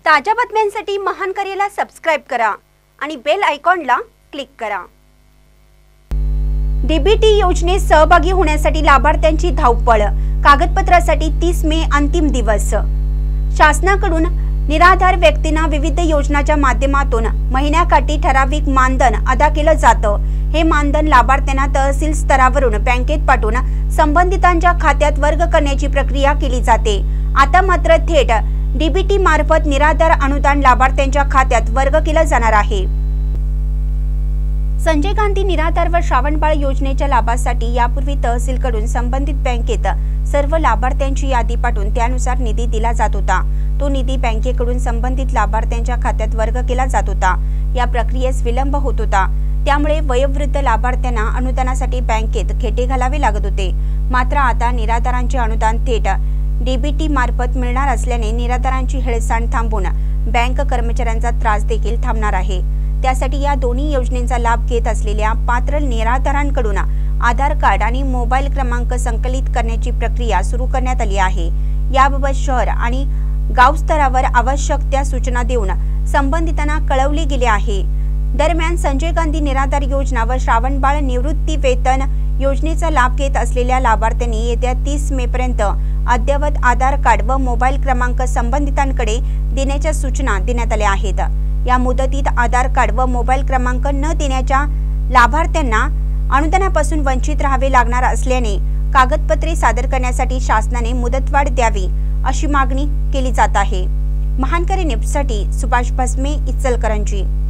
ताज्या बातम्यांसाठी महानकरेला सबस्क्राइब करा आणि बेल आयकॉनला क्लिक करा। डीबीटी योजनेत सहभागी होण्यासाठी लाभार्थ्यांची धावपळ। कागदपत्रासाठी 30 मे अंतिम दिवस। शासनाकडून निराधार व्यक्तींना विविध योजनांच्या माध्यमातून महिन्याकाठी ठराविक मानधन अदा केलं जातं। हे मानधन लाभार्थ्यांना तहसील स्तरावरून बँकेत पाठवून संबंधितांच्या खात्यात वर्ग करण्याची प्रक्रिया केली जाते। आता मात्र थेट डीबीटी मार्फत निराधार अनुदान लाभार्थ्यांच्या खात्यात वर्ग केलं जाणार आहे। संजय गांधी निराधार व श्रावणबाळ योजनेच्या लाभासाठी यापूर्वी तहसीलकडून संबंधित बँकेत सर्व लाभार्थ्यांची यादी पाठवून त्यानुसार निधी दिला जात होता। तो निधी बँकेकडून संबंधित लाभार्थ्यांच्या खात्यात वर्ग केला जात होता। या प्रक्रियेस विलंब होत होता, त्यामुळे वयोवृद्ध लाभार्थ्यांना अनुदानासाठी बँकेत खेटे घालावे लागत होते। मात्र आता निराधारांचे अनुदान थेट डीबीटी मार्फत मिळणार असल्याने निराधारांची हेळसांड थांबून बँक कर्मचाऱ्यांचा त्रास देखील थांबणार आहे। त्यासाठी या दोन्ही योजनेचा लाभ घेत असलेल्या पात्र निराधारांकडून आधार कार्ड आणि मोबाईल क्रमांक संकलित करण्याची प्रक्रिया सुरू करण्यात आली आहे। याबाबत शहर आणि गाव स्तरावर आवश्यक त्या सूचना देऊन संबंधितांना कळवले गेले आहे। दरम्यान संजय गांधी निराधार योजना व श्रावणबाळ निवृत्ती वेतन योजनेचा लाभ घेत असलेल्या लाभार्थ्यांनी येत्या 30 मे पर्यंत अद्ययावत आधार कार्ड व मोबाईल क्रमांक संबंधितांकडे देण्याच्या सूचना देण्यात आल्या आहेत। या मुदतीत आधार कार्ड व मोबाईल क्रमांक न देण्याच्या लाभार्थ्यांना अनुदानापासून वंचित राहावे लागणार असल्याने कागदपत्रे सादर करण्यासाठी शासनाने मुदतवाढ द्यावी अशी मागणी केली जात आहे। महानकरी न्यूजसाठी सुभाष भस्मे, इचलकरंजी।